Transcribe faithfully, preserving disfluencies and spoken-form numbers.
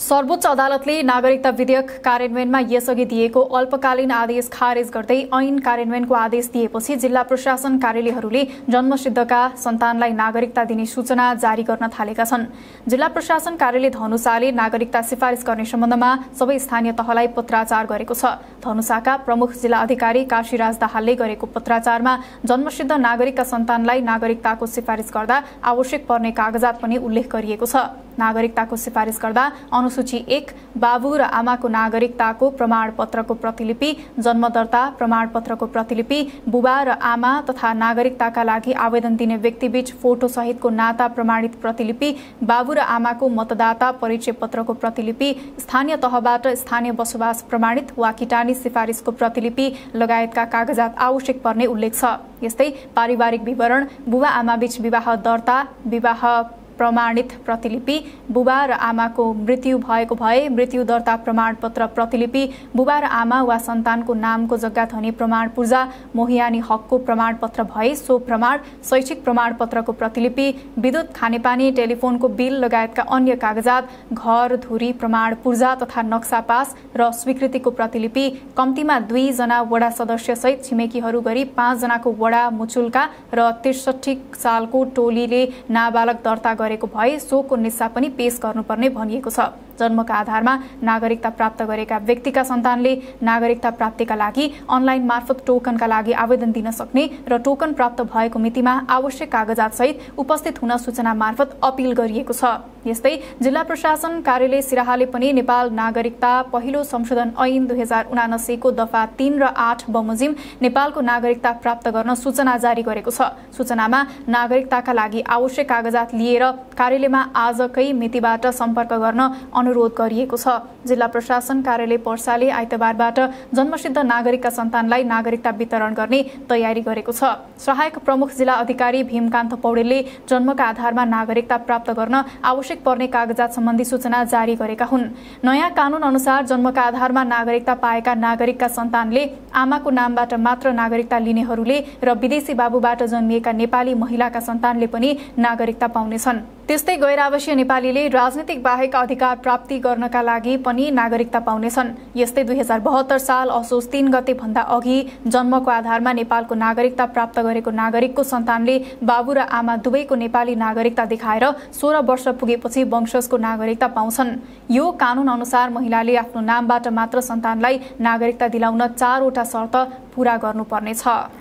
सर्वोच्च अदालतले नागरिकता विधेयक कार्यान्वयनमा यसअघि दिएको अल्पकालीन आदेश खारेज गर्दै ऐन कार्यान्वयनको आदेश दिएपछि जिल्ला प्रशासन कार्यालयहरूले जन्मसिद्धका सन्तानलाई नागरिकता दिने सूचना जारी गर्न थालेका छन्। जिल्ला प्रशासन कार्यालय धनुषाले नागरिकता सिफारिस गर्ने सम्बन्धमा सबै स्थानीय तहलाई पत्राचार गरेको छ। धनुषाका प्रमुख जिल्ला अधिकारी काशीराज दाहालले गरेको पत्राचारमा जन्मसिद्ध नागरिकका सन्तानलाई नागरिकताको सिफारिस गर्दा आवश्यक पर्ने कागजात पनि उल्लेख गरिएको छ। नागरिकताको सिफारिस गर्दा अनुसूची एक बाबु र आमाको नागरिकताको प्रमाणपत्रको प्रतिलिपि, जन्मदर्ता प्रमाणपत्रको प्रतिलिपि, बुबा र आमा तथा नागरिकताका लागि आवेदन दिने व्यक्तिबीच फोटो सहितको नाता प्रमाणित प्रतिलिपि, बाबु र आमाको मतदाता परिचय पत्रको प्रतिलिपि, स्थानीय तहबाट स्थानीय बसोबास प्रमाणित वा किटानी सिफारिसको प्रतिलिपि लगायतका कागजात आवश्यक पर्ने उल्लेख छ। यस्तै पारिवारिक विवरण, बुबा आमाबीच विवाह दर्ता, विवाह प्रमाणित प्रतिलिपि, बुबा र आमाको मृत्यु भएको भए मृत्यु दर्ता प्रमाणपत्र प्रतिलिपि, बुबा र आमा वा सन्तानको नामको जग्गाधनी प्रमाण पूर्जा, मोहियानी हकको प्रमाणपत्र भए सो प्रमाण, शैक्षिक प्रमाणपत्रको प्रतिलिपि, विद्युत खानेपानी टेलिफोनको बिल लगायतका अन्य कागजात, घर धुरी प्रमाण पूर्जा तथा नक्सा पास र स्वीकृतिको प्रतिलिपि, कम्तीमा दुई जना वडा सदस्य सहित छिमेकीहरू गरी पाँच जनाको वडा मुचुल्का र त्रिसठी सालको टोलीले नाबालक दर्ता गरेको भए सोको निस्सा पनि पेश गर्नुपर्ने भनिएको छ। जन्मका आधारमा नागरिकता प्राप्त गरेका व्यक्तिका सन्तानले नागरिकता प्राप्तिका लागि अनलाइन मार्फत टोकनका लागि आवेदन दिन सक्ने र टोकन प्राप्त भएको मितिमा आवश्यक कागजात सहित उपस्थित हुन सूचना मार्फत अपील गरिएको छ। यस्तै जिल्ला प्रशासन कार्यालय सिराहाले पनि नेपाल नागरिकता पहिलो संशोधन ऐन दुई हजार उनासीको दफा तीन र आठ बमोजिम नेपालको नागरिकता प्राप्त गर्न सूचना जारी गरेको छ। सूचनामा नागरिकताका लागि आवश्यक कागजात लिएर कार्यालयमा आजकै मितिबाट सम्पर्क गर्न अनुरोध गरिएको छ। जिल्ला प्रशासन कार्यालय पर्साले आइतबारबाट जन्मसिद्ध नागरिकका सन्तानलाई नागरिकता वितरण गर्ने तयारी गरेको छ। सहायक प्रमुख जिल्ला अधिकारी भीमकान्त पौडेलले जन्मका आधारमा नागरिकता प्राप्त गर्न आवश्यक पर्ने कागजात सम्बन्धी सूचना जारी गरेका हुन्। नयाँ कानून अनुसार जन्मका आधारमा नागरिकता पाएका नागरिकका सन्तानले आमाको नामबाट मात्र नागरिकता लिनेहरूले र विदेशी बाबुबाट जन्मिएका नेपाली महिलाका सन्तानले पनि नागरिकता पाउनेछन्। त्यस्तै गैर आवासीय नेपालीले राजनीतिक बाहेक अधिकार प्राप्ति गर्नका लागि पनि नागरिकता पाउनेछन्। यस्तै दुई हजार बहत्तर साल असोज तीन गते भन्दा अघि जन्मको आधारमा नेपालको नागरिकता प्राप्त गरेको नागरिकको सन्तानले बाबु र आमा दुवैको नेपाली नागरिकता देखाएर सोह्र वर्ष पुगेपछि वंशजको नागरिकता पाउँछन्। यो कानून अनुसार महिलाले आफ्नो नामबाट मात्र सन्तानलाई नागरिकता दिलाउन चारवटा शर्त पूरा गर्नुपर्नेछ।